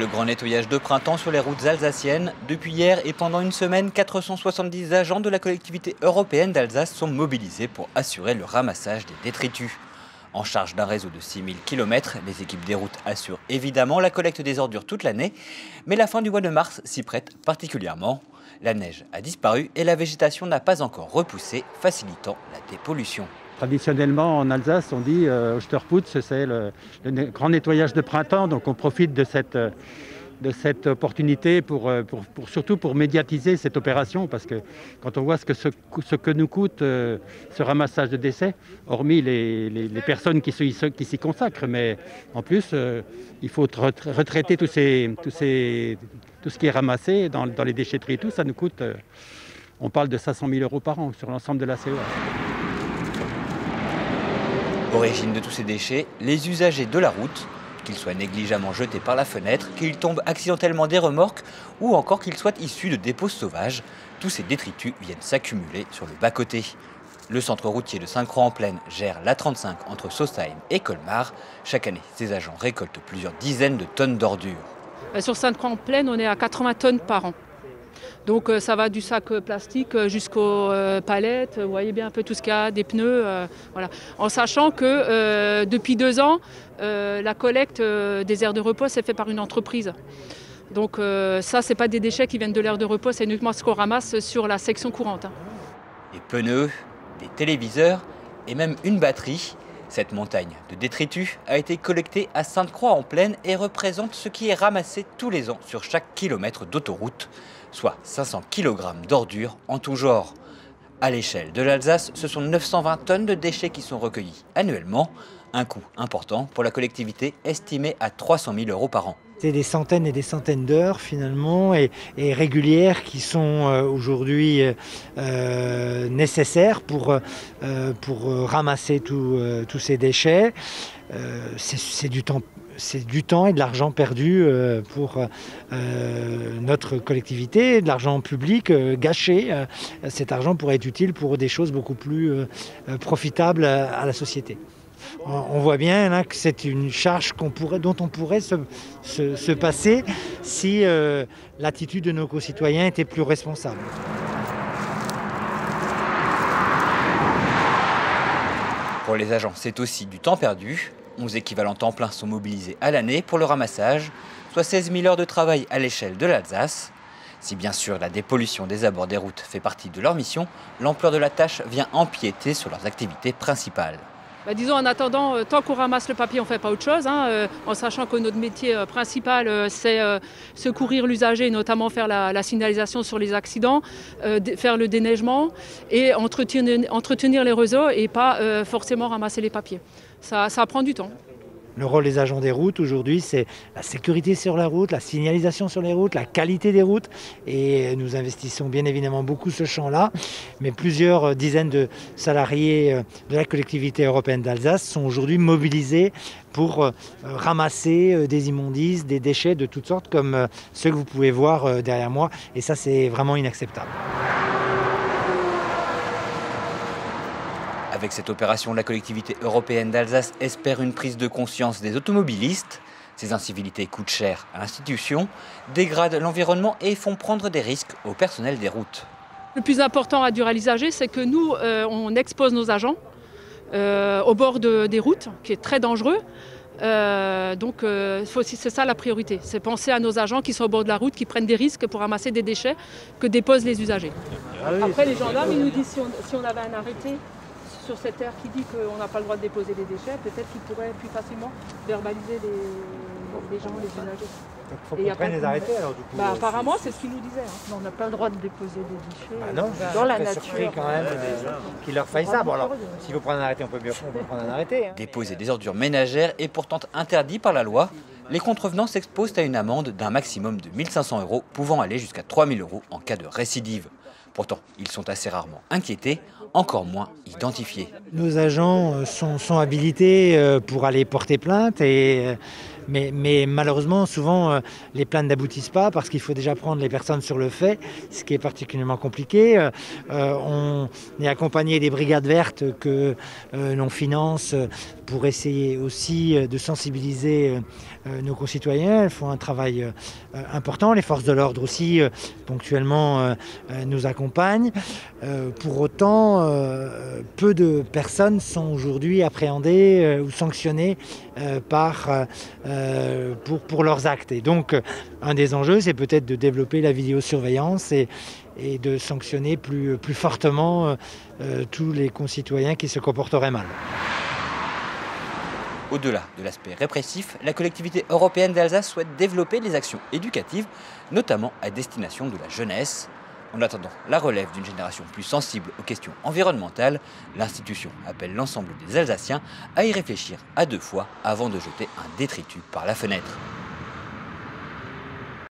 le grand nettoyage de printemps sur les routes alsaciennes. Depuis hier et pendant une semaine, 470 agents de la collectivité européenne d'Alsace sont mobilisés pour assurer le ramassage des détritus. En charge d'un réseau de 6000 km, les équipes des routes assurent évidemment la collecte des ordures toute l'année, mais la fin du mois de mars s'y prête particulièrement. La neige a disparu et la végétation n'a pas encore repoussé, facilitant la dépollution. Traditionnellement, en Alsace, on dit Osterputz, c'est le grand nettoyage de printemps. Donc on profite de cette opportunité surtout pour médiatiser cette opération. Parce que quand on voit ce que nous coûte ce ramassage de déchets, hormis les personnes qui s'y consacrent, mais en plus, il faut retraiter tout ce qui est ramassé dans les déchetteries et tout. Ça nous coûte, on parle de 500 000 € par an sur l'ensemble de la CEA. Origine de tous ces déchets, les usagers de la route, qu'ils soient négligemment jetés par la fenêtre, qu'ils tombent accidentellement des remorques ou encore qu'ils soient issus de dépôts sauvages, tous ces détritus viennent s'accumuler sur le bas-côté. Le centre routier de Sainte-Croix-en-Plaine gère l'A35 entre Sausheim et Colmar. Chaque année, ses agents récoltent plusieurs dizaines de tonnes d'ordures. Sur Sainte-Croix-en-Plaine, on est à 80 tonnes par an. Donc ça va du sac plastique jusqu'aux palettes, vous voyez bien un peu tout ce qu'il y a, des pneus, voilà. En sachant que depuis 2 ans, la collecte des aires de repos s'est faite par une entreprise. Donc ça, c'est pas des déchets qui viennent de l'aire de repos, c'est uniquement ce qu'on ramasse sur la section courante. Des pneus, des téléviseurs et même une batterie. Cette montagne de détritus a été collectée à Sainte-Croix-en-Plaine et représente ce qui est ramassé tous les ans sur chaque kilomètre d'autoroute, soit 500 kg d'ordures en tout genre. À l'échelle de l'Alsace, ce sont 920 tonnes de déchets qui sont recueillis annuellement, un coût important pour la collectivité estimé à 300 000 € par an. C'est des centaines et des centaines d'heures finalement et régulières qui sont aujourd'hui nécessaires pour ramasser tous ces déchets. C'est du temps et de l'argent perdu pour notre collectivité, de l'argent public gâché. Cet argent pourrait être utile pour des choses beaucoup plus profitables à la société. On voit bien là, que c'est une charge dont on pourrait se passer si l'attitude de nos concitoyens était plus responsable. Pour les agents, c'est aussi du temps perdu. 11 équivalents temps plein sont mobilisés à l'année pour le ramassage, soit 16 000 heures de travail à l'échelle de l'Alsace. Si bien sûr la dépollution des abords des routes fait partie de leur mission, l'ampleur de la tâche vient empiéter sur leurs activités principales. Disons en attendant, tant qu'on ramasse le papier, on ne fait pas autre chose, en sachant que notre métier principal, c'est secourir l'usager, notamment faire la signalisation sur les accidents, faire le déneigement et entretenir les réseaux et pas forcément ramasser les papiers. Ça prend du temps. Le rôle des agents des routes aujourd'hui, c'est la sécurité sur la route, la signalisation sur les routes, la qualité des routes. Et nous investissons bien évidemment beaucoup ce champ-là. Mais plusieurs dizaines de salariés de la collectivité européenne d'Alsace sont aujourd'hui mobilisés pour ramasser des immondices, des déchets de toutes sortes, comme ceux que vous pouvez voir derrière moi. Et ça, c'est vraiment inacceptable. Avec cette opération, la collectivité européenne d'Alsace espère une prise de conscience des automobilistes. Ces incivilités coûtent cher à l'institution, dégradent l'environnement et font prendre des risques au personnel des routes. Le plus important à dire à l'usager, c'est que nous, on expose nos agents au bord des routes, qui est très dangereux. Donc c'est ça la priorité, c'est penser à nos agents qui sont au bord de la route, qui prennent des risques pour ramasser des déchets que déposent les usagers. Après les gendarmes, ils nous disent si on avait un arrêté sur cette aire qui dit qu'on n'a pas le droit de déposer des déchets, peut-être qu'ils pourraient plus facilement verbaliser les gens, les usagers. Donc il faut qu'on prenne des arrêtés alors du coup. Apparemment, c'est ce qu'ils nous disaient. On n'a pas le droit de déposer des déchets non, dans la nature. nature. Quand même qu'il leur faille ça. Bon alors, s'il faut prendre un arrêté, on peut prendre un arrêté. Déposer des ordures ménagères est pourtant interdit par la loi. Les contrevenants s'exposent à une amende d'un maximum de 1 500 €, pouvant aller jusqu'à 3 000 € en cas de récidive. Pourtant, ils sont assez rarement inquiétés, encore moins identifiés. Nos agents sont habilités pour aller porter plainte, mais malheureusement, souvent, les plaintes n'aboutissent pas parce qu'il faut déjà prendre les personnes sur le fait, ce qui est particulièrement compliqué. On est accompagné des brigades vertes que l'on finance pour essayer aussi de sensibiliser nos concitoyens. Elles font un travail important. Les forces de l'ordre aussi, ponctuellement, nous accompagnent. Pour autant, peu de personnes sont aujourd'hui appréhendées ou sanctionnées pour leurs actes. Et donc, un des enjeux, c'est peut-être de développer la vidéosurveillance et de sanctionner plus fortement tous les concitoyens qui se comporteraient mal. Au-delà de l'aspect répressif, la collectivité européenne d'Alsace souhaite développer les actions éducatives, notamment à destination de la jeunesse. En attendant la relève d'une génération plus sensible aux questions environnementales, l'institution appelle l'ensemble des Alsaciens à y réfléchir à 2 fois avant de jeter un détritus par la fenêtre.